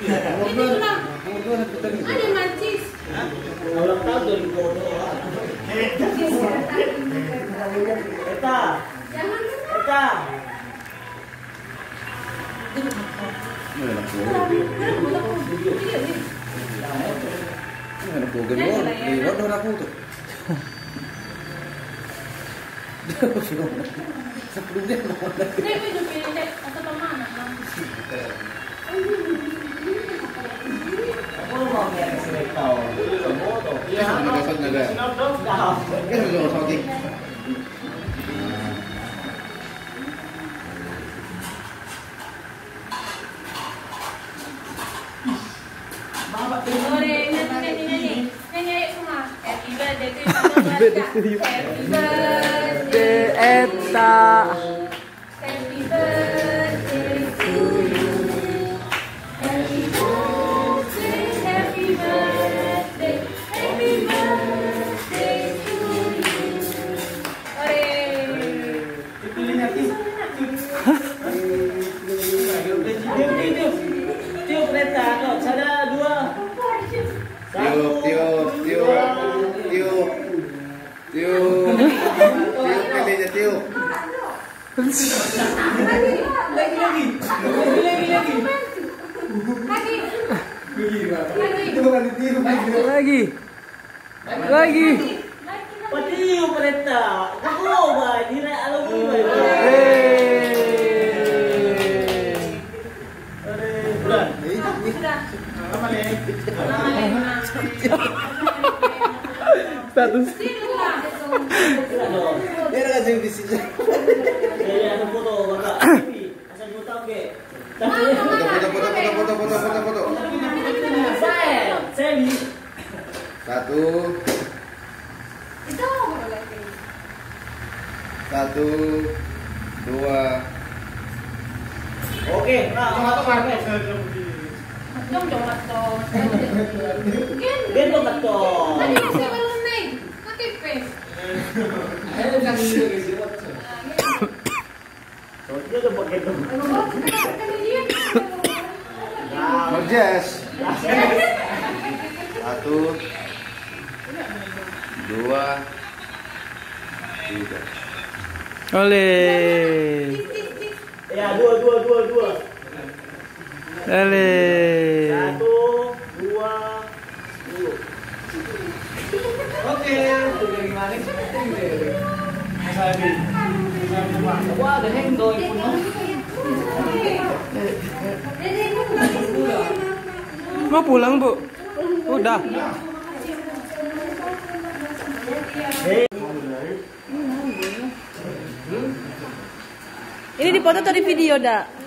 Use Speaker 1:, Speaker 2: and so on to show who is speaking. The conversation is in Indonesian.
Speaker 1: Ada mancis.
Speaker 2: Ulang tahun 2022. Etha. Etha.
Speaker 3: Etha.
Speaker 1: Happy birthday to you. Happy birthday, happy birthday, happy birthday to you.
Speaker 2: Tiup Etha, kok ada 2.
Speaker 4: Tiup. Pilihnya tiup.
Speaker 3: Lagi.
Speaker 2: Tiup Etha. Coba dina alumni.
Speaker 3: Status.
Speaker 4: Dia ada kasih bisnisnya.
Speaker 2: Ya, ada foto Bapak. Asal foto oke.
Speaker 4: Foto.
Speaker 2: Saya di
Speaker 4: 1, 2.
Speaker 2: Oke, nah,
Speaker 1: Dong dong atau.
Speaker 2: dia tuh betul.
Speaker 1: Tadi masih belum naik. Pakai face.
Speaker 2: Dia udah pakai tuh.
Speaker 4: Berjes. 1, 2, 3.
Speaker 3: Oleh.
Speaker 2: Ya, 2.
Speaker 3: Oleh.
Speaker 2: 1, 2, 10. Oke, gimana? Wah, ada hengdoi punya.
Speaker 3: Mau pulang, Bu? Udah.
Speaker 5: Ini dipoto atau di video, Dak?